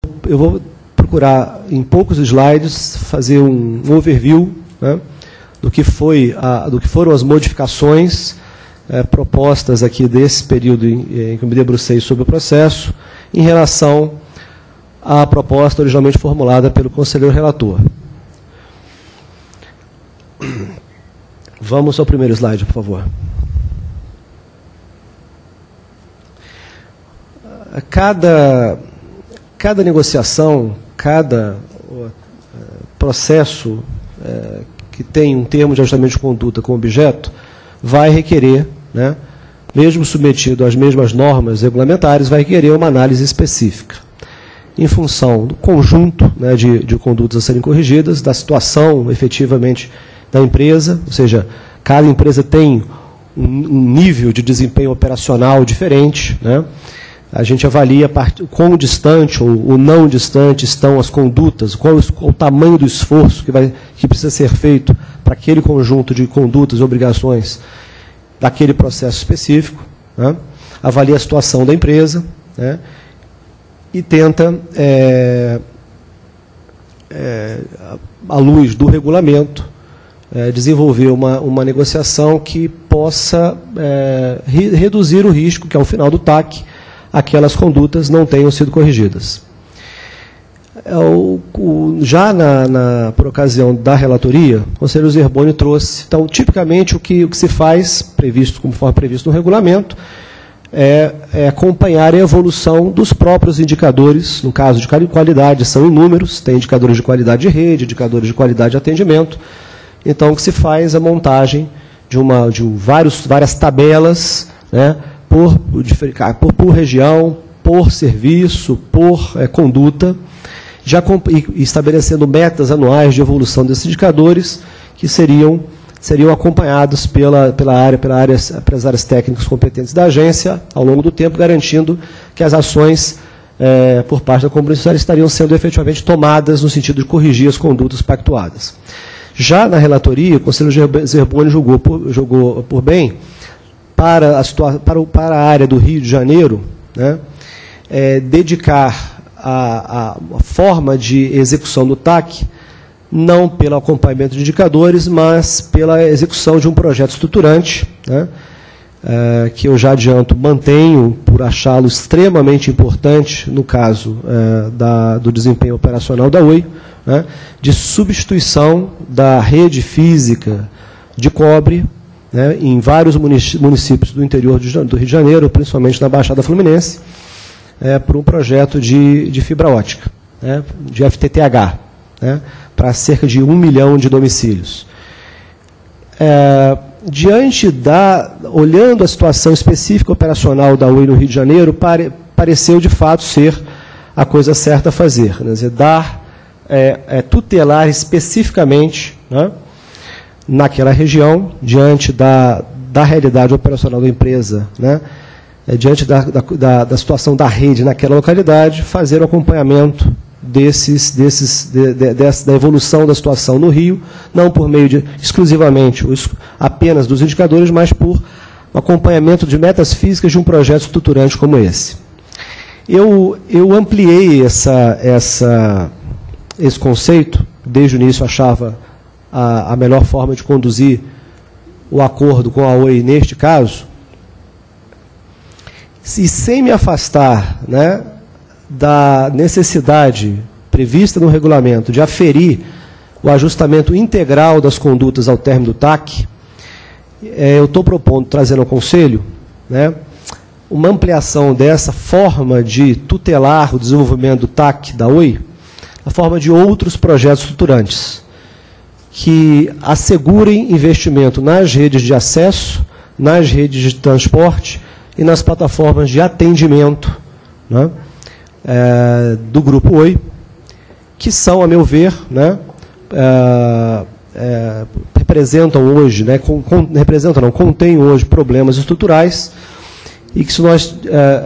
vou procurar, em poucos slides, fazer um overview, né, do que foram as modificações propostas aqui desse período em que eu me debrucei sobre o processo, em relação à proposta originalmente formulada pelo conselheiro relator. Vamos ao primeiro slide, por favor. Cada negociação, cada processo que tem um termo de ajustamento de conduta como objeto, vai requerer, né, mesmo submetido às mesmas normas regulamentares, vai requerer uma análise específica, em função do conjunto, né, de condutas a serem corrigidas, da situação, efetivamente, da empresa, ou seja, cada empresa tem um nível de desempenho operacional diferente, né? A gente avalia o quão distante ou não distante estão as condutas, qual o tamanho do esforço que precisa ser feito para aquele conjunto de condutas e obrigações daquele processo específico, né? Avalia a situação da empresa, né? E tenta, à luz do regulamento, desenvolver uma negociação que possa reduzir o risco que, ao final do TAC, aquelas condutas não tenham sido corrigidas. Já por ocasião da relatoria, o conselheiro Zerboni trouxe, então, tipicamente, o que se faz, conforme previsto no regulamento, é acompanhar a evolução dos próprios indicadores, no caso de qualidade, são inúmeros, tem indicadores de qualidade de rede, indicadores de qualidade de atendimento. Então, o que se faz é a montagem de várias tabelas, né, por região, por serviço, por conduta, estabelecendo metas anuais de evolução desses indicadores, que seriam acompanhados pelas áreas técnicas competentes da agência, ao longo do tempo, garantindo que as ações por parte da comunidade estariam sendo efetivamente tomadas no sentido de corrigir as condutas pactuadas. Já na relatoria, o conselheiro Zerboni julgou por bem, para a área do Rio de Janeiro, né, dedicar a forma de execução do TAC, não pelo acompanhamento de indicadores, mas pela execução de um projeto estruturante, né, que eu já adianto, mantenho por achá-lo extremamente importante no caso do desempenho operacional da Oi, né, de substituição da rede física de cobre, né, em vários municípios do interior do Rio de Janeiro, principalmente na Baixada Fluminense, por um projeto de fibra ótica, né, de FTTH, né, para cerca de 1 milhão de domicílios. Olhando a situação específica operacional da Oi no Rio de Janeiro, pareceu de fato ser a coisa certa a fazer, né, tutelar especificamente, né, naquela região, diante da realidade operacional da empresa, né, diante da situação da rede naquela localidade, fazer o acompanhamento da evolução da situação no Rio, não por meio exclusivamente, apenas dos indicadores, mas por acompanhamento de metas físicas de um projeto estruturante como esse. Eu ampliei esse conceito, desde o início achava a melhor forma de conduzir o acordo com a Oi neste caso, e sem me afastar, né, da necessidade prevista no regulamento de aferir o ajustamento integral das condutas ao término do TAC, eu estou propondo, trazendo ao Conselho, né, uma ampliação dessa forma de tutelar o desenvolvimento do TAC da Oi, na forma de outros projetos estruturantes, que assegurem investimento nas redes de acesso, nas redes de transporte e nas plataformas de atendimento, né, do Grupo Oi, que são, a meu ver, né, representam hoje, né, contêm hoje problemas estruturais, e que se nós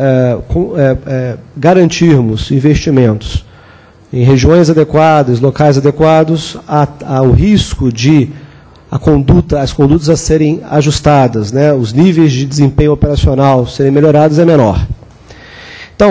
garantirmos investimentos em regiões adequadas, locais adequados, o risco de as condutas a serem ajustadas, né, os níveis de desempenho operacional serem melhorados é menor. Então,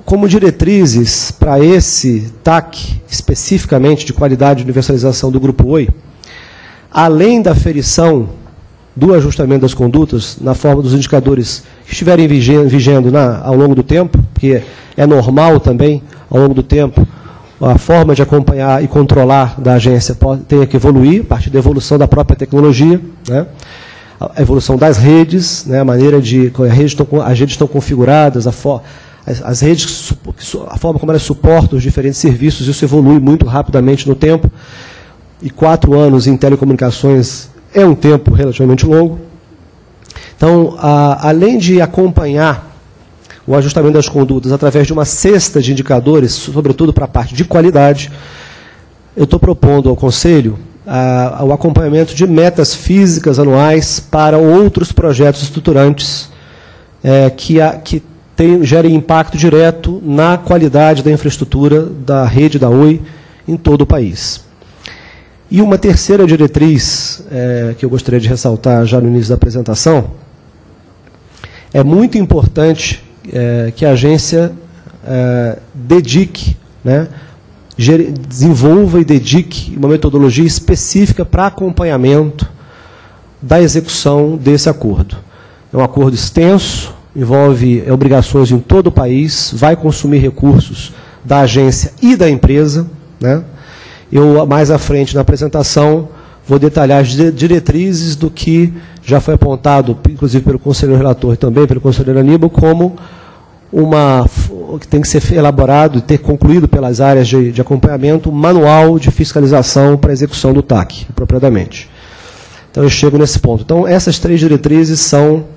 como diretrizes para esse TAC, especificamente de qualidade e universalização do Grupo Oi, além da aferição do ajustamento das condutas, na forma dos indicadores que estiverem vigendo ao longo do tempo, porque é normal também, ao longo do tempo, a forma de acompanhar e controlar da agência tenha que evoluir, a partir da evolução da própria tecnologia, né? A evolução das redes, né? A maneira de as redes estão configuradas, as redes, a forma como elas suportam os diferentes serviços, isso evolui muito rapidamente no tempo, e 4 anos em telecomunicações é um tempo relativamente longo. Então, além de acompanhar o ajustamento das condutas através de uma cesta de indicadores, sobretudo para a parte de qualidade, eu estou propondo ao Conselho o acompanhamento de metas físicas anuais para outros projetos estruturantes que gerem impacto direto na qualidade da infraestrutura da rede da Oi em todo o país. E uma terceira diretriz que eu gostaria de ressaltar já no início da apresentação, é muito importante que a agência dedique, né, desenvolva e dedique uma metodologia específica para acompanhamento da execução desse acordo. É um acordo extenso, envolve obrigações em todo o país, vai consumir recursos da agência e da empresa, né? Eu, mais à frente na apresentação, vou detalhar as diretrizes do que já foi apontado, inclusive pelo conselheiro relator e também pelo conselheiro Aníbal, como que tem que ser elaborado e ter concluído pelas áreas de acompanhamento, um manual de fiscalização para a execução do TAC, apropriadamente. Então, eu chego nesse ponto. Então, essas 3 diretrizes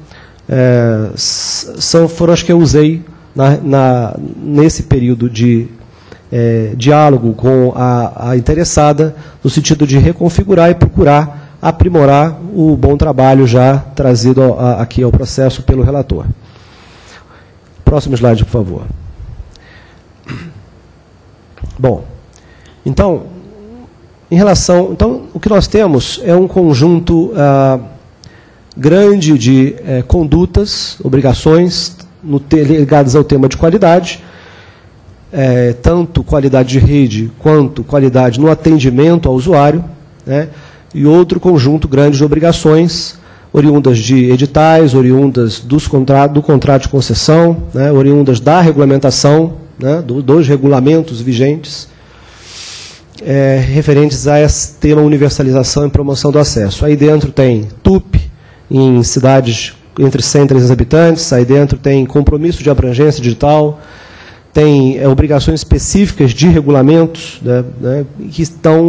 foram as que eu usei nesse período de diálogo com a interessada, no sentido de reconfigurar e procurar aprimorar o bom trabalho já trazido aqui ao processo pelo relator. Próximo slide, por favor. Bom, então, o que nós temos é um conjunto grande de condutas, obrigações ligadas ao tema de qualidade, tanto qualidade de rede quanto qualidade no atendimento ao usuário, né, e outro conjunto grande de obrigações oriundas de editais, oriundas do contrato de concessão, né, oriundas da regulamentação, né, dos regulamentos vigentes, referentes a esse tema universalização e promoção do acesso. Aí dentro tem TUP, em cidades entre 100 e 300 habitantes, aí dentro tem compromisso de abrangência digital, tem obrigações específicas de regulamentos, né, que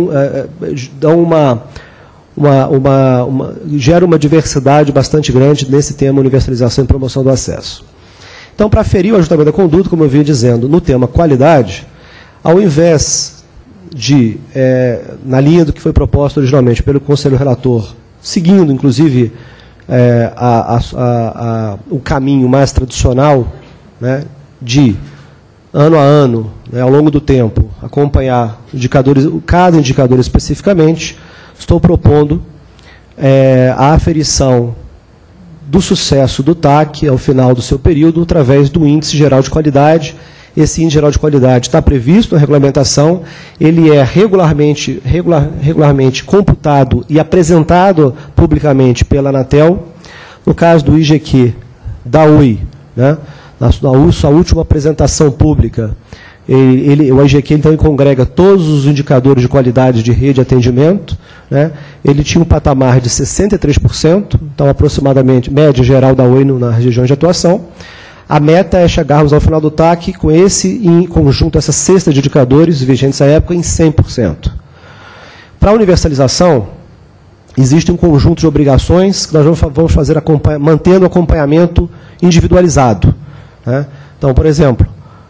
gera uma diversidade bastante grande nesse tema universalização e promoção do acesso. Então, para aferir o ajustamento da conduta, como eu vinha dizendo, no tema qualidade, ao invés de, na linha do que foi proposto originalmente pelo Conselho Relator, seguindo, inclusive, o caminho mais tradicional, né, de ano a ano, né, ao longo do tempo, acompanhar cada indicador especificamente, estou propondo a aferição do sucesso do TAC ao final do seu período através do Índice Geral de Qualidade. Esse Índice Geral de Qualidade está previsto na regulamentação, ele é regularmente computado e apresentado publicamente pela Anatel. No caso do IGQ da Oi, né, na sua última apresentação pública, o IGQ então congrega todos os indicadores de qualidade de rede de atendimento, né? Ele tinha um patamar de 63%, então aproximadamente, média geral da Oi nas regiões de atuação. A meta é chegarmos ao final do TAC com em conjunto, essa cesta de indicadores vigentes à época, em 100%. Para a universalização, existe um conjunto de obrigações que nós vamos fazer mantendo o acompanhamento individualizado, né? Então, por exemplo,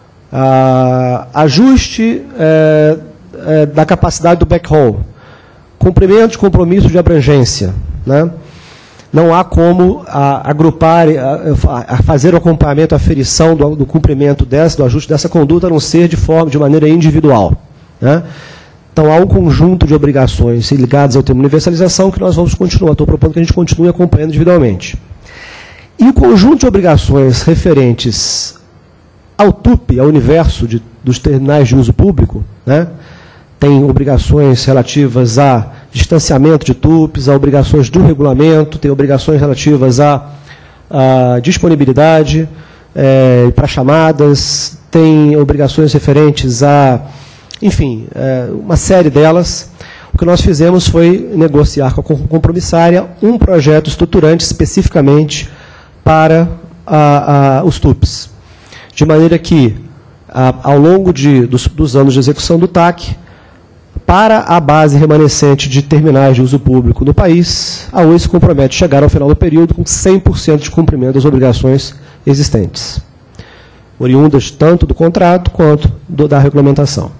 ajuste da capacidade do backhaul, cumprimento de compromisso de abrangência, né? Não há como agrupar, fazer o acompanhamento, a aferição do cumprimento do ajuste dessa conduta, a não ser de maneira individual, né? Então, há um conjunto de obrigações ligadas ao tema universalização que nós vamos continuar. Estou propondo que a gente continue acompanhando individualmente. E o conjunto de obrigações referentes Ao TUP, ao universo dos terminais de uso público, né, tem obrigações relativas a distanciamento de TUPs, a obrigações do regulamento, tem obrigações relativas à disponibilidade para chamadas, tem obrigações referentes a, enfim, uma série delas. O que nós fizemos foi negociar com a compromissária um projeto estruturante especificamente para os TUPs, de maneira que, ao longo dos anos de execução do TAC, para a base remanescente de terminais de uso público no país, a Oi se compromete a chegar ao final do período com 100% de cumprimento das obrigações existentes, oriundas tanto do contrato quanto da regulamentação.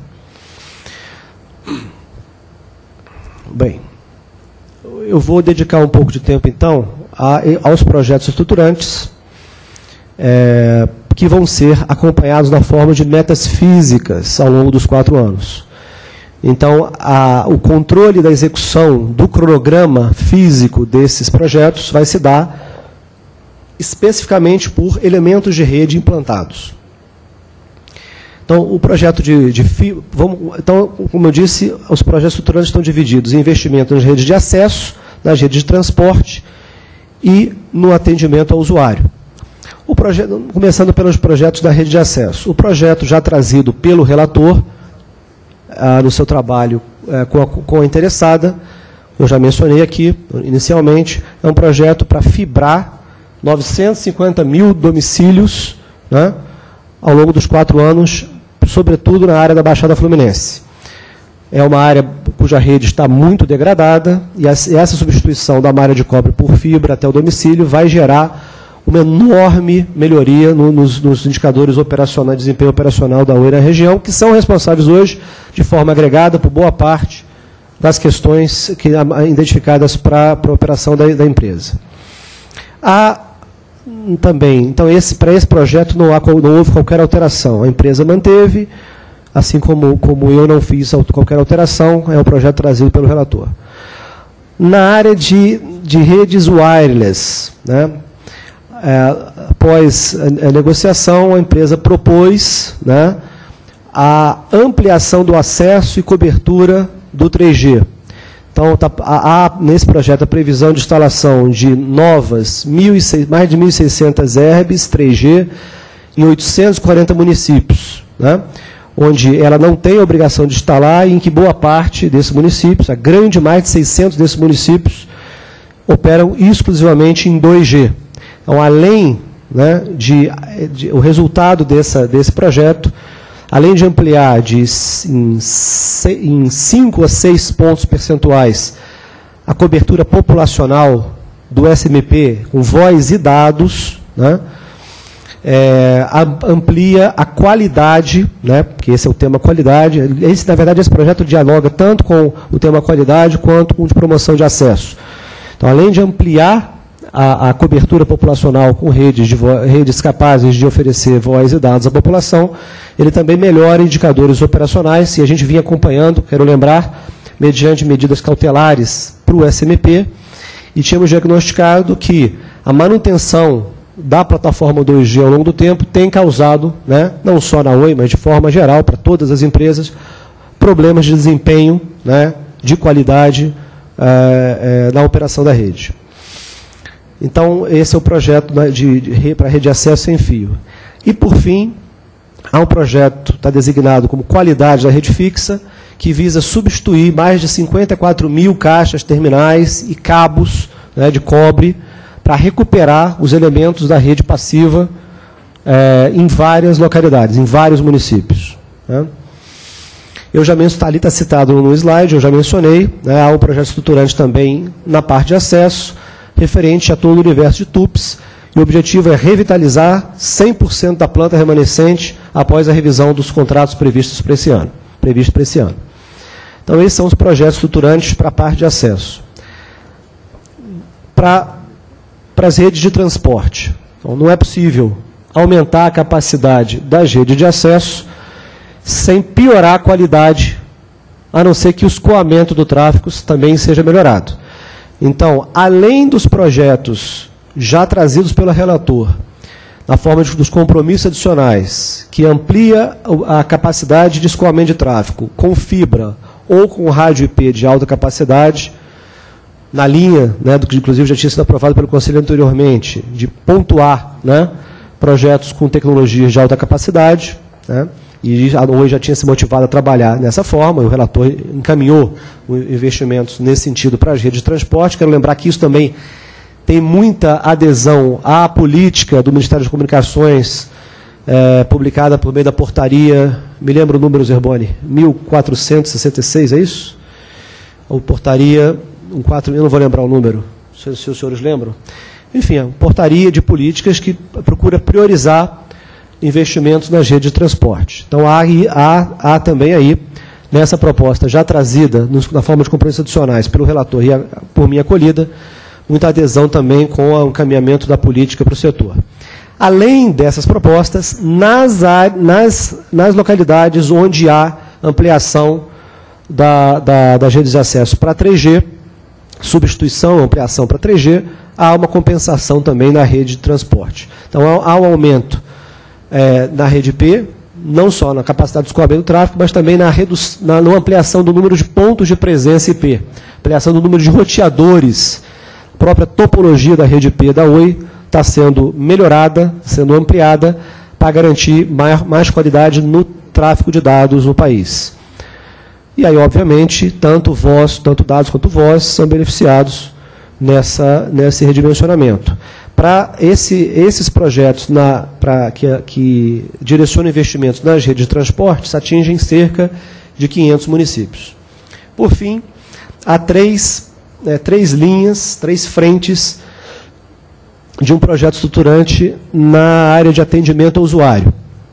Bem, eu vou dedicar um pouco de tempo, então, aos projetos estruturantes, que vão ser acompanhados na forma de metas físicas ao longo dos 4 anos. Então, o controle da execução do cronograma físico desses projetos vai se dar especificamente por elementos de rede implantados. Então, o projeto então, como eu disse, os projetos estruturantes estão divididos em investimento nas redes de acesso, nas redes de transporte e no atendimento ao usuário. Começando pelos projetos da rede de acesso. O projeto já trazido pelo relator, no seu trabalho com a interessada, eu já mencionei aqui inicialmente, é um projeto para fibrar 950 mil domicílios, né, ao longo dos 4 anos, sobretudo na área da Baixada Fluminense. É uma área cuja rede está muito degradada, e essa substituição da malha de cobre por fibra até o domicílio vai gerar uma enorme melhoria nos indicadores operacionais, desempenho operacional da Oi na região, que são responsáveis hoje, de forma agregada, por boa parte das questões identificadas para a operação da empresa. Há também, então, para esse projeto não houve qualquer alteração. A empresa manteve, assim como eu não fiz qualquer alteração, é o projeto trazido pelo relator. Na área de redes wireless, né, após a negociação, a empresa propôs, né, a ampliação do acesso e cobertura do 3G. Então, há nesse projeto a previsão de instalação de novas mais de 1.600 ERBs 3G em 840 municípios, né, onde ela não tem a obrigação de instalar e em que boa parte desses municípios, mais de 600 desses municípios, operam exclusivamente em 2G. Então, além, né, o resultado desse projeto, além de ampliar em 5 a 6 pontos percentuais a cobertura populacional do SMP com voz e dados, né, amplia a qualidade, né, porque esse é o tema qualidade. Na verdade, esse projeto dialoga tanto com o tema qualidade quanto com o de promoção de acesso. Então, além de ampliar a cobertura populacional com redes capazes de oferecer voz e dados à população, ele também melhora indicadores operacionais, e a gente vinha acompanhando, quero lembrar, mediante medidas cautelares para o SMP, e tínhamos diagnosticado que a manutenção da plataforma 2G ao longo do tempo tem causado, né, não só na Oi, mas de forma geral, para todas as empresas, problemas de desempenho, né, de qualidade na operação da rede. Então, esse é o projeto para rede de acesso sem fio. E, por fim, há um projeto, está designado como qualidade da rede fixa, que visa substituir mais de 54 mil caixas terminais e cabos, né, de cobre, para recuperar os elementos da rede passiva em várias localidades, em vários municípios, né. Eu já mencionei, ali está citado no slide, eu já mencionei, né, há um projeto estruturante também na parte de acesso, referente a todo o universo de TUPs, e o objetivo é revitalizar 100% da planta remanescente após a revisão dos contratos previstos para esse ano. Então, esses são os projetos estruturantes para a parte de acesso. Para as redes de transporte. Então, não é possível aumentar a capacidade das redes de acesso sem piorar a qualidade, a não ser que o escoamento do tráfego também seja melhorado. Então, além dos projetos já trazidos pelo relator, na forma dos compromissos adicionais, que amplia a capacidade de escoamento de tráfego com fibra ou com rádio IP de alta capacidade, na linha, né, do que inclusive já tinha sido aprovado pelo Conselho anteriormente, de pontuar, né, projetos com tecnologias de alta capacidade, né, e hoje já tinha se motivado a trabalhar nessa forma, e o relator encaminhou investimentos nesse sentido para as redes de transporte. Quero lembrar que isso também tem muita adesão à política do Ministério das Comunicações, publicada por meio da portaria, me lembra o número, Zerboni? 1466, é isso? Ou portaria, eu não vou lembrar o número, se os senhores lembram. Enfim, é uma portaria de políticas que procura priorizar investimentos nas redes de transporte. Então, há também aí, nessa proposta já trazida, na forma de compromissos adicionais pelo relator e por mim acolhida, muita adesão também com o encaminhamento da política para o setor. Além dessas propostas, nas localidades onde há ampliação das redes de acesso para 3G, substituição, ampliação para 3G, há uma compensação também na rede de transporte. Então, há um aumento na rede IP, não só na capacidade de escoamento do tráfego, mas também na ampliação do número de pontos de presença IP, ampliação do número de roteadores. A própria topologia da rede IP da Oi está sendo melhorada, sendo ampliada, para garantir mais qualidade no tráfego de dados no país. E aí, obviamente, tanto dados quanto voz são beneficiados nesse redimensionamento. Para esses projetos que direcionam investimentos nas redes de transporte, se atingem cerca de 500 municípios. Por fim, há três linhas, três frentes de um projeto estruturante na área de atendimento ao usuário.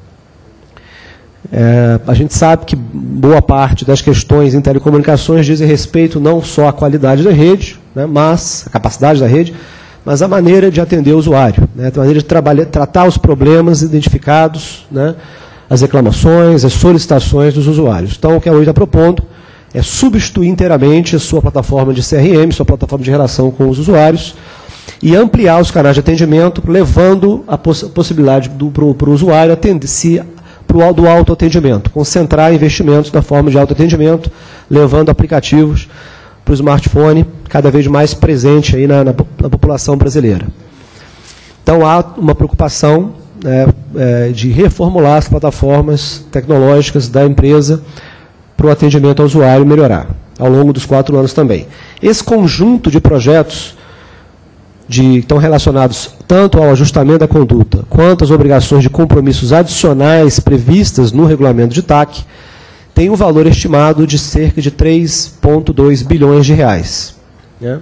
A gente sabe que boa parte das questões em telecomunicações dizem respeito não só à qualidade da rede, né, mas a capacidade da rede, mas a maneira de atender o usuário, né, a maneira de tratar os problemas identificados, né, as reclamações, as solicitações dos usuários. Então, o que a Oi está propondo é substituir inteiramente a sua plataforma de CRM, sua plataforma de relação com os usuários, e ampliar os canais de atendimento, levando a possibilidade para o usuário atender-se do autoatendimento, concentrar investimentos na forma de autoatendimento, levando aplicativos para o smartphone cada vez mais presente aí na população brasileira. Então, há uma preocupação de reformular as plataformas tecnológicas da empresa para o atendimento ao usuário melhorar, ao longo dos 4 anos também. Esse conjunto de projetos estão relacionados tanto ao ajustamento da conduta, quanto às obrigações de compromissos adicionais previstas no regulamento de TAC, tem um valor estimado de cerca de 3,2 bilhões de reais. Né?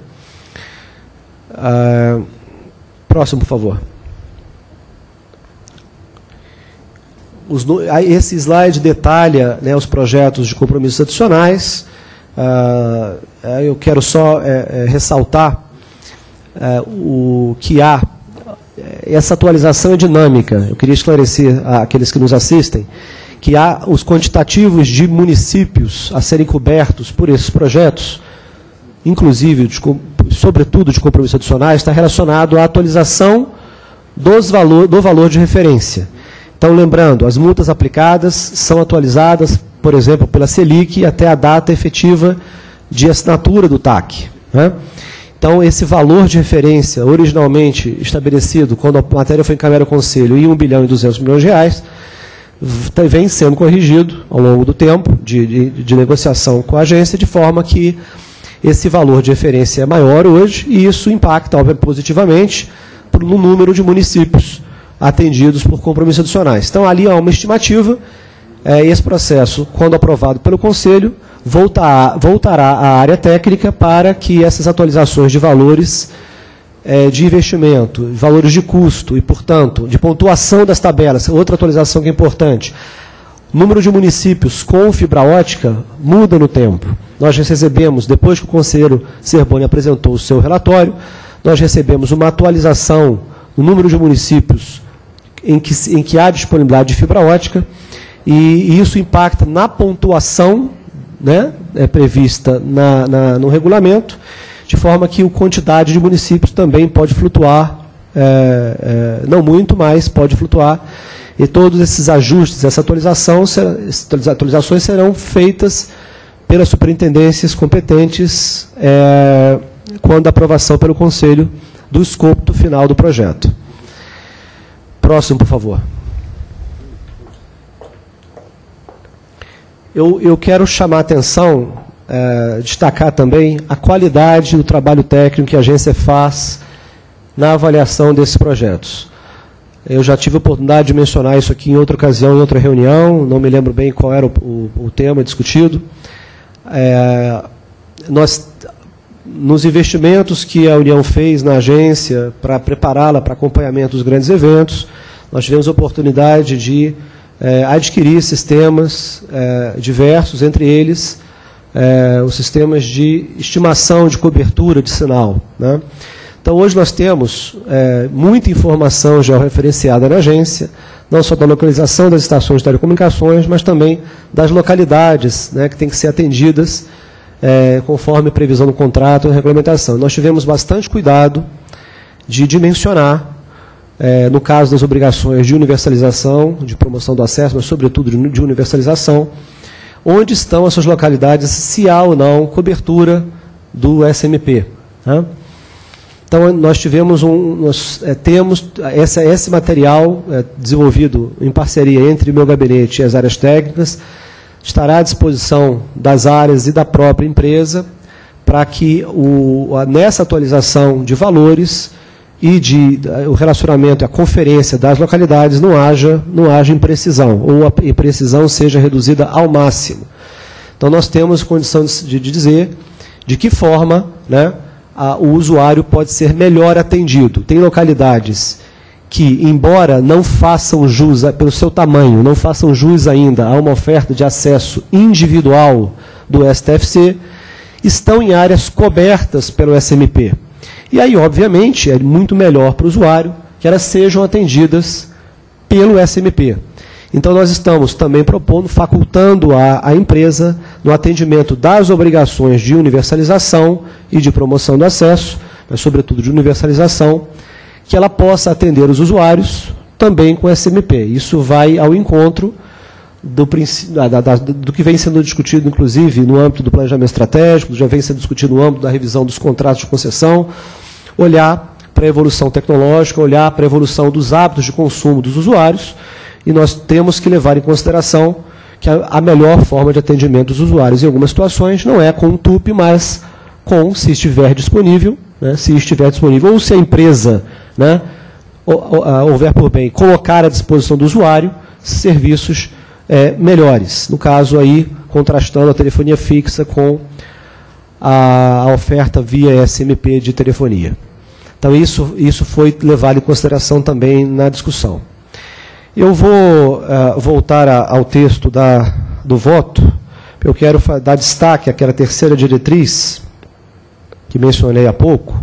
Próximo, por favor. Esse slide detalha, né, os projetos de compromissos adicionais. Eu quero só ressaltar o que há. Essa atualização é dinâmica. Eu queria esclarecer àqueles que nos assistem que há os quantitativos de municípios a serem cobertos por esses projetos, inclusive, sobretudo de compromissos adicionais, está relacionado à atualização do valor de referência. Então, lembrando, as multas aplicadas são atualizadas, por exemplo, pela Selic até a data efetiva de assinatura do TAC. Né? Então, esse valor de referência, originalmente estabelecido, quando a matéria foi encaminhada ao Conselho, em 1 bilhão e 200 milhões de reais, vem sendo corrigido ao longo do tempo de negociação com a agência, de forma que esse valor de referência é maior hoje, e isso impacta, obviamente, positivamente no número de municípios atendidos por compromissos adicionais. Então, ali há uma estimativa. Esse processo, quando aprovado pelo Conselho, voltará à área técnica para que essas atualizações de valores de investimento, valores de custo e, portanto, de pontuação das tabelas, outra atualização que é importante, o número de municípios com fibra ótica muda no tempo. Nós recebemos, depois que o conselheiro Zerboni apresentou o seu relatório, nós recebemos uma atualização no número de municípios em que há disponibilidade de fibra ótica, e isso impacta na pontuação, né, prevista no regulamento, de forma que a quantidade de municípios também pode flutuar não muito, mas pode flutuar. E todos esses ajustes, essas atualizações serão feitas pelas superintendências competentes quando a aprovação pelo Conselho do escopo final do projeto. Próximo, por favor. Eu quero chamar a atenção, destacar também a qualidade do trabalho técnico que a agência faz na avaliação desses projetos. Eu já tive a oportunidade de mencionar isso aqui em outra ocasião, em outra reunião, não me lembro bem qual era o tema discutido. Nos investimentos que a União fez na agência para prepará-la para acompanhamento dos grandes eventos, nós tivemos a oportunidade de adquirir sistemas diversos, entre eles os sistemas de estimação de cobertura de sinal, né? Então, hoje nós temos muita informação georreferenciada na agência, não só da localização das estações de telecomunicações, mas também das localidades, né, que têm que ser atendidas conforme a previsão do contrato e a regulamentação. Nós tivemos bastante cuidado de dimensionar, no caso das obrigações de universalização, de promoção do acesso, mas sobretudo de universalização, onde estão essas localidades, se há ou não cobertura do SMP, né? Então, nós temos esse material desenvolvido em parceria entre o meu gabinete e as áreas técnicas, estará à disposição das áreas e da própria empresa, para que nessa atualização de valores e o relacionamento, a conferência das localidades não haja imprecisão, ou a imprecisão seja reduzida ao máximo. Então, nós temos condição de dizer de que forma, né, o usuário pode ser melhor atendido. Tem localidades que, embora não façam jus, pelo seu tamanho, não façam jus ainda a uma oferta de acesso individual do STFC, estão em áreas cobertas pelo SMP. E aí, obviamente, é muito melhor para o usuário que elas sejam atendidas pelo SMP. Então, nós estamos também propondo, facultando a empresa no atendimento das obrigações de universalização e de promoção do acesso, mas, sobretudo, de universalização, que ela possa atender os usuários também com SMP. Isso vai ao encontro do que vem sendo discutido, inclusive, no âmbito do planejamento estratégico, já vem sendo discutido no âmbito da revisão dos contratos de concessão, olhar para a evolução tecnológica, olhar para a evolução dos hábitos de consumo dos usuários, e nós temos que levar em consideração que a melhor forma de atendimento dos usuários em algumas situações não é com um TUP, mas com, se estiver disponível, né, ou se a empresa, né, houver por bem, colocar à disposição do usuário serviços melhores. No caso aí, contrastando a telefonia fixa com a oferta via SMP de telefonia. Então, isso foi levado em consideração também na discussão. Eu vou voltar ao texto do voto. Eu quero dar destaque àquela terceira diretriz, que mencionei há pouco,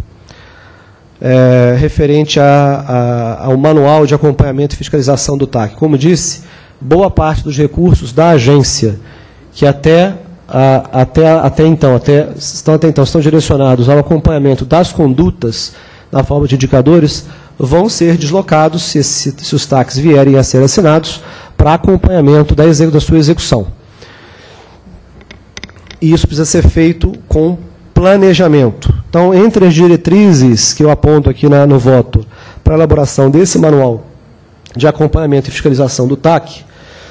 referente ao manual de acompanhamento e fiscalização do TAC. Como disse, boa parte dos recursos da agência, que até então estão direcionados ao acompanhamento das condutas na forma de indicadores, vão ser deslocados, se os TACs vierem a ser assinados, para acompanhamento da sua execução. E isso precisa ser feito com planejamento. Então, entre as diretrizes que eu aponto aqui no voto para a elaboração desse manual de acompanhamento e fiscalização do TAC,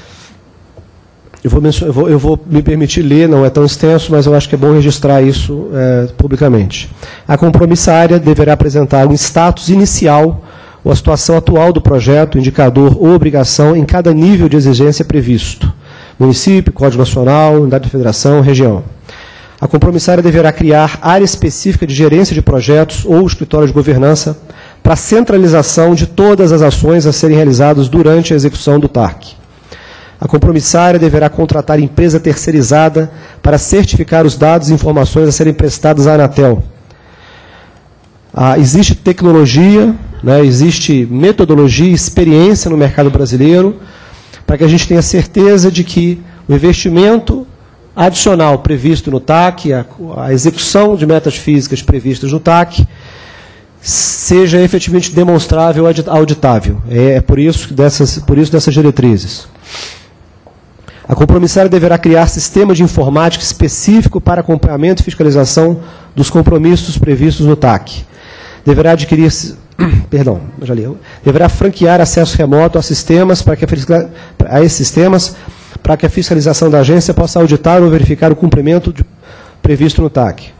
eu vou me permitir ler, não é tão extenso, mas eu acho que é bom registrar isso publicamente. A compromissária deverá apresentar um status inicial ou a situação atual do projeto, indicador ou obrigação em cada nível de exigência previsto. Município, Código Nacional, Unidade de Federação, Região. A compromissária deverá criar área específica de gerência de projetos ou escritório de governança para centralização de todas as ações a serem realizadas durante a execução do TAC. A compromissária deverá contratar empresa terceirizada para certificar os dados e informações a serem prestadas à Anatel. Existe tecnologia, né, existe metodologia, experiência no mercado brasileiro, para que a gente tenha certeza de que o investimento adicional previsto no TAC, a execução de metas físicas previstas no TAC, seja efetivamente demonstrável e auditável. É por isso dessas diretrizes. A compromissária deverá criar sistema de informática específico para acompanhamento e fiscalização dos compromissos previstos no TAC. Deverá adquirir, deverá franquear acesso remoto a sistemas a esses sistemas para que a fiscalização da agência possa auditar ou verificar o cumprimento previsto no TAC.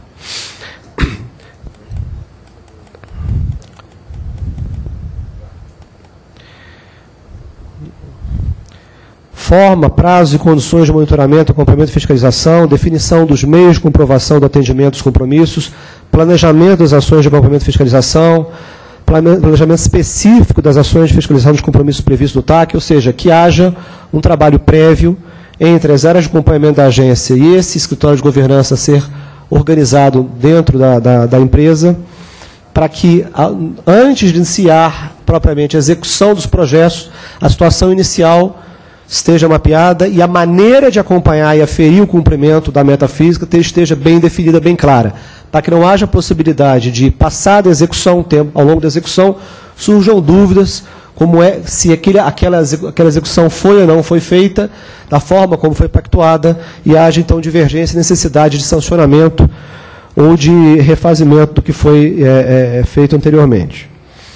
Forma, prazo e condições de monitoramento, acompanhamento e fiscalização, definição dos meios de comprovação do atendimento dos compromissos, planejamento das ações de acompanhamento e fiscalização, planejamento específico das ações de fiscalização dos compromissos previstos no TAC, ou seja, que haja um trabalho prévio entre as áreas de acompanhamento da agência e esse escritório de governança ser organizado dentro da empresa, para que, antes de iniciar propriamente a execução dos projetos, a situação inicial esteja mapeada e a maneira de acompanhar e aferir o cumprimento da meta física esteja bem definida, bem clara, para que não haja possibilidade de, passada a execução, ao longo da execução, surjam dúvidas como se aquela execução foi ou não foi feita, da forma como foi pactuada, e haja, então, divergência e necessidade de sancionamento ou de refazimento do que foi feito anteriormente.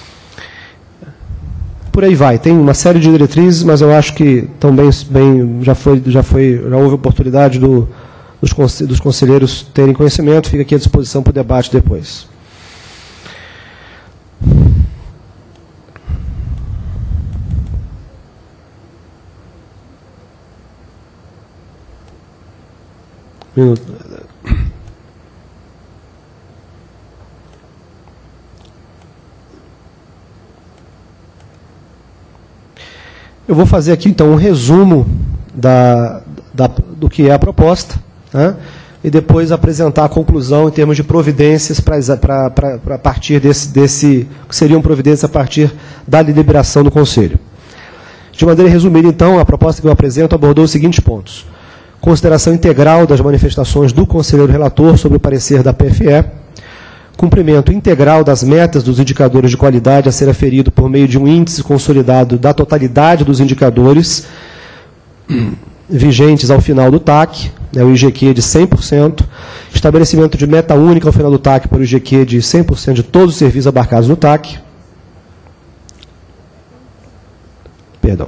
Por aí vai, tem uma série de diretrizes, mas eu acho que também já houve oportunidade dos conselheiros terem conhecimento, fica aqui à disposição para o debate depois. Eu vou fazer aqui, então, um resumo do que é a proposta, né, e depois apresentar a conclusão em termos de providências para partir que seriam providências a partir da deliberação do Conselho. De maneira resumida, então, a proposta que eu apresento abordou os seguintes pontos. Consideração integral das manifestações do conselheiro relator sobre o parecer da PFE, cumprimento integral das metas dos indicadores de qualidade a ser aferido por meio de um índice consolidado da totalidade dos indicadores vigentes ao final do TAC, o IGQ de 100%, estabelecimento de meta única ao final do TAC para o IGQ de 100% de todos os serviços abarcados no TAC. Perdão.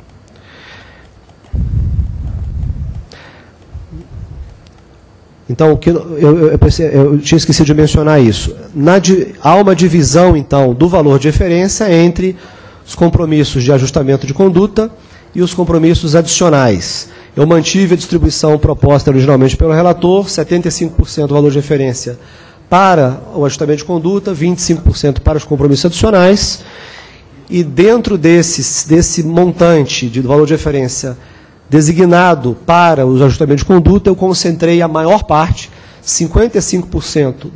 Então, eu tinha esquecido de mencionar isso. Há uma divisão, então, do valor de referência entre os compromissos de ajustamento de conduta e os compromissos adicionais. Eu mantive a distribuição proposta originalmente pelo relator, 75% do valor de referência para o ajustamento de conduta, 25% para os compromissos adicionais, e dentro desse montante de valor de referência designado para os ajustamentos de conduta, eu concentrei a maior parte, 55%,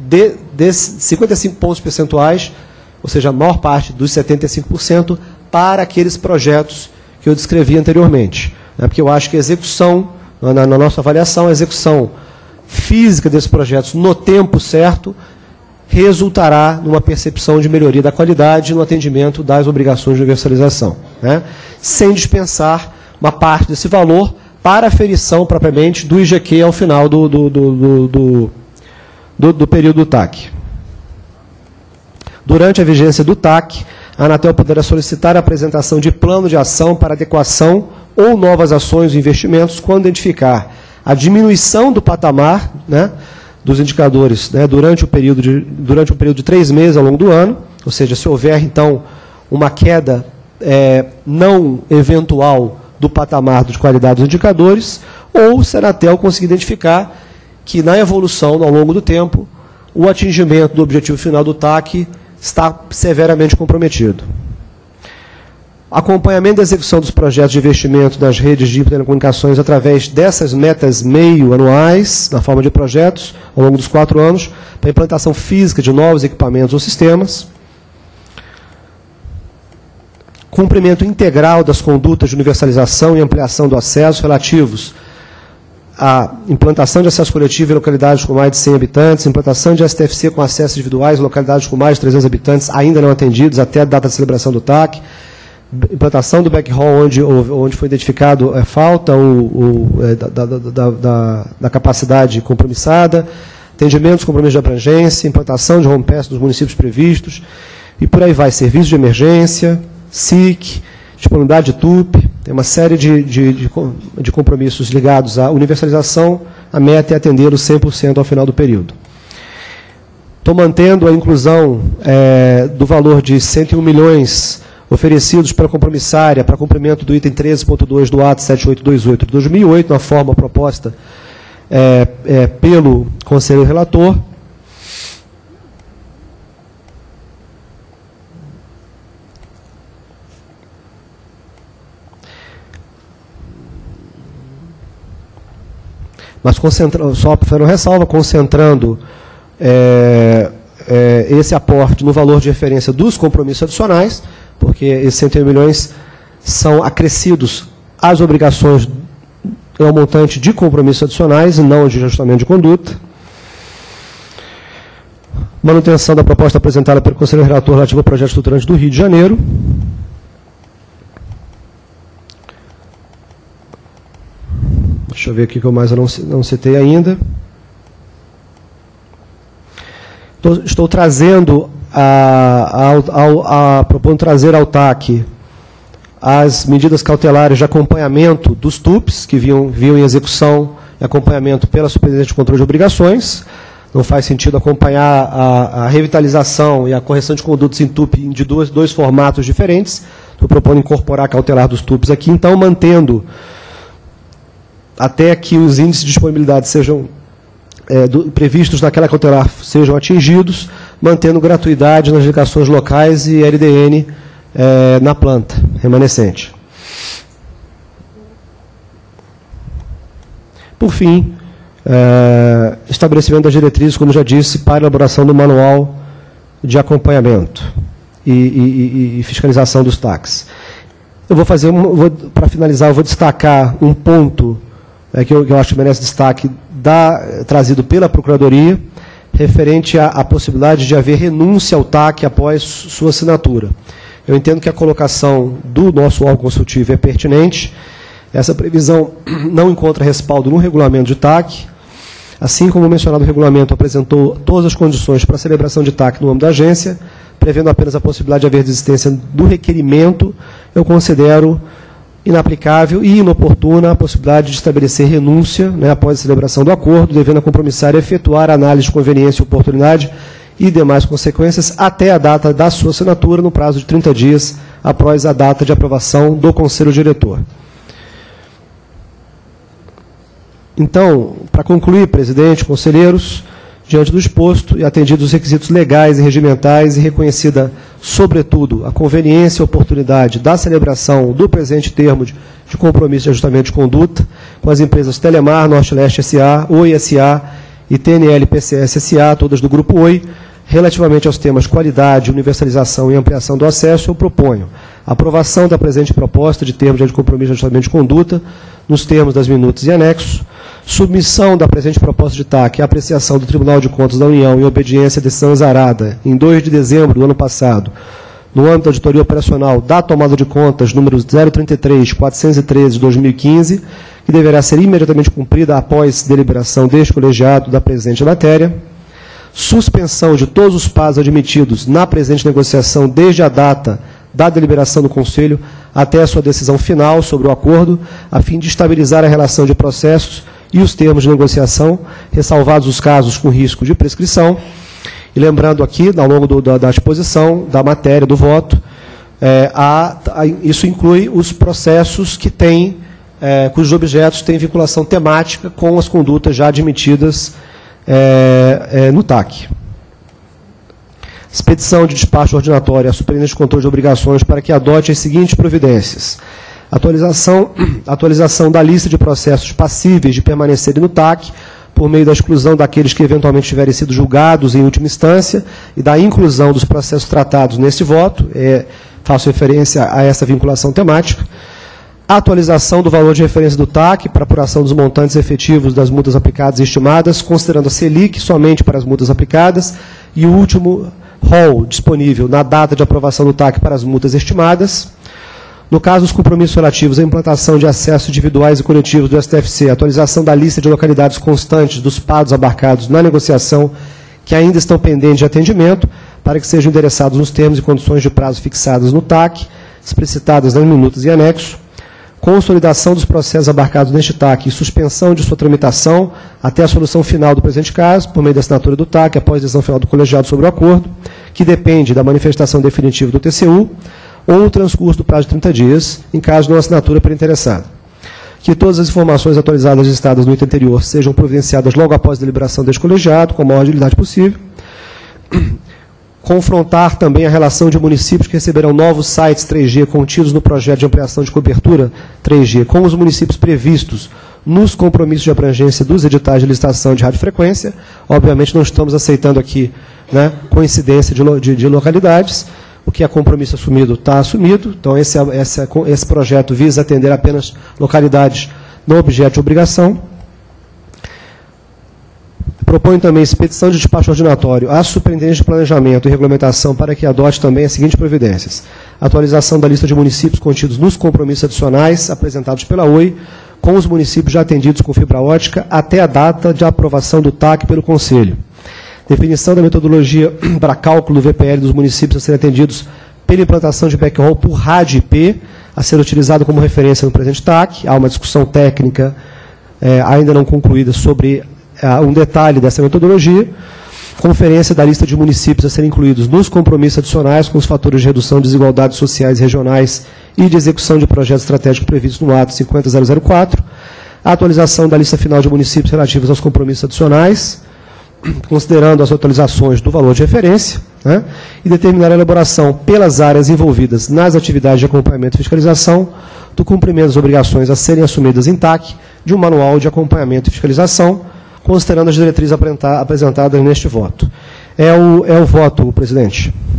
55 pontos percentuais, ou seja, a maior parte dos 75%, para aqueles projetos que eu descrevi anteriormente. Porque eu acho que a execução, na nossa avaliação, a execução física desses projetos no tempo certo resultará numa percepção de melhoria da qualidade no atendimento das obrigações de universalização, né? Sem dispensar uma parte desse valor para a aferição, propriamente, do IGQ ao final do período do TAC. Durante a vigência do TAC, a Anatel poderá solicitar a apresentação de plano de ação para adequação ou novas ações e investimentos quando identificar a diminuição do patamar, né, dos indicadores, né, durante um período de 3 meses ao longo do ano, ou seja, se houver, então, uma queda não eventual do patamar de qualidade dos indicadores, ou se a Anatel conseguir identificar que, na evolução, ao longo do tempo, o atingimento do objetivo final do TAC está severamente comprometido. Acompanhamento da execução dos projetos de investimento nas redes de telecomunicações através dessas metas meio anuais, na forma de projetos, ao longo dos 4 anos, para a implantação física de novos equipamentos ou sistemas. Cumprimento integral das condutas de universalização e ampliação do acesso relativos a implantação de acesso coletivo em localidades com mais de 100 habitantes, implantação de STFC com acessos individuais em localidades com mais de 300 habitantes ainda não atendidos até a data de celebração do TAC, implantação do backhaul onde foi identificado falta da capacidade compromissada, atendimentos, compromissos de abrangência, implantação de home pass dos municípios previstos, e por aí vai, serviços de emergência, SIC, disponibilidade de TUP, tem uma série de compromissos ligados à universalização, a meta é atender os 100% ao final do período. Estou mantendo a inclusão do valor de 101 milhões oferecidos pela compromissária para cumprimento do item 13.2 do ato 7828 de 2008, na forma proposta pelo Conselho Relator. Mas só para ressalva, concentrando esse aporte no valor de referência dos compromissos adicionais, porque esses 101 milhões são acrescidos às obrigações ao montante de compromissos adicionais e não de ajustamento de conduta. Manutenção da proposta apresentada pelo Conselho Relator relativo ao projeto estruturante do Rio de Janeiro. Deixa eu ver aqui o que eu mais não citei ainda. Estou trazendo, propondo trazer ao TAC as medidas cautelares de acompanhamento dos TUPs, que vinham em execução e acompanhamento pela Superintendência de Controle de Obrigações. Não faz sentido acompanhar a revitalização e a correção de condutas em TUP de dois formatos diferentes. Estou propondo incorporar a cautelar dos TUPs aqui, então, mantendo até que os índices de disponibilidade sejam previstos naquela cautelar sejam atingidos, mantendo gratuidade nas ligações locais e LDN na planta remanescente. Por fim, estabelecimento das diretrizes, como já disse, para a elaboração do manual de acompanhamento e fiscalização dos TACs. Eu vou fazer, para finalizar, eu vou destacar um ponto que eu acho que merece destaque, trazido pela Procuradoria, referente à possibilidade de haver renúncia ao TAC após sua assinatura. Eu entendo que a colocação do nosso órgão consultivo é pertinente. Essa previsão não encontra respaldo no regulamento de TAC. Assim como o mencionado regulamento apresentou todas as condições para a celebração de TAC no âmbito da agência, prevendo apenas a possibilidade de haver desistência do requerimento, eu considero inaplicável e inoportuna a possibilidade de estabelecer renúncia, após a celebração do acordo, devendo a compromissária efetuar a análise de conveniência e oportunidade e demais consequências até a data da sua assinatura, no prazo de 30 dias após a data de aprovação do Conselho Diretor. Então, para concluir, presidente, conselheiros, diante do exposto e atendidos os requisitos legais e regimentais e reconhecida, sobretudo, a conveniência e oportunidade da celebração do presente termo de compromisso de ajustamento de conduta com as empresas Telemar, Norte-Leste S.A., Oi S.A. e TNL PCS S.A., todas do Grupo Oi, relativamente aos temas qualidade, universalização e ampliação do acesso, eu proponho a aprovação da presente proposta de termos de compromisso de ajustamento de conduta, nos termos das minutas e anexos, submissão da presente proposta de TAC à apreciação do Tribunal de Contas da União em obediência à decisão exarada em 2 de dezembro do ano passado, no âmbito da auditoria operacional da tomada de contas número 033-413 de 2015, que deverá ser imediatamente cumprida após deliberação deste colegiado da presente matéria, suspensão de todos os prazos admitidos na presente negociação desde a data da deliberação do Conselho até a sua decisão final sobre o acordo, a fim de estabilizar a relação de processos e os termos de negociação, ressalvados os casos com risco de prescrição. E lembrando aqui, ao longo da exposição, da matéria, do voto, isso inclui os processos que têm, cujos objetos têm vinculação temática com as condutas já admitidas no TAC. Expedição de despacho ordinatório à Superintendência de Controle de Obrigações para que adote as seguintes providências. Atualização da lista de processos passíveis de permanecerem no TAC, por meio da exclusão daqueles que eventualmente tiverem sido julgados em última instância e da inclusão dos processos tratados nesse voto, faço referência a essa vinculação temática. atualização do valor de referência do TAC para apuração dos montantes efetivos das multas aplicadas e estimadas, considerando a Selic somente para as multas aplicadas, e o último rol disponível na data de aprovação do TAC para as multas estimadas. No caso dos compromissos relativos à implantação de acessos individuais e coletivos do STFC, atualização da lista de localidades constantes dos PADs abarcados na negociação que ainda estão pendentes de atendimento, para que sejam endereçados nos termos e condições de prazo fixadas no TAC, explicitadas nas minutas e anexo. Consolidação dos processos abarcados neste TAC e suspensão de sua tramitação até a solução final do presente caso, por meio da assinatura do TAC, após a decisão final do colegiado sobre o acordo, que depende da manifestação definitiva do TCU, ou o transcurso do prazo de 30 dias, em caso de não assinatura pelo interessado. Que todas as informações atualizadas listadas no item anterior sejam providenciadas logo após a deliberação deste colegiado, com a maior agilidade possível. Confrontar também a relação de municípios que receberão novos sites 3G contidos no projeto de ampliação de cobertura 3G com os municípios previstos nos compromissos de abrangência dos editais de licitação de radiofrequência. Obviamente não estamos aceitando aqui, né, coincidência de localidades. O que é compromisso assumido está assumido. Então esse projeto visa atender apenas localidades no objeto de obrigação. Propõe também expedição de despacho ordinatório à Superintendência de Planejamento e Regulamentação para que adote também as seguintes providências. Atualização da lista de municípios contidos nos compromissos adicionais apresentados pela OI, com os municípios já atendidos com fibra ótica até a data de aprovação do TAC pelo Conselho. Definição da metodologia para cálculo do VPL dos municípios a serem atendidos pela implantação de backhaul por rádio IP, a ser utilizado como referência no presente TAC. Há uma discussão técnica ainda não concluída sobre um detalhe dessa metodologia. Conferência da lista de municípios a serem incluídos nos compromissos adicionais com os fatores de redução de desigualdades sociais e regionais e de execução de projetos estratégicos previstos no ato 50004. A atualização da lista final de municípios relativos aos compromissos adicionais, considerando as atualizações do valor de referência, né, e determinar a elaboração pelas áreas envolvidas nas atividades de acompanhamento e fiscalização do cumprimento das obrigações a serem assumidas em TAC de um manual de acompanhamento e fiscalização, considerando as diretrizes apresentadas neste voto. É o voto, presidente.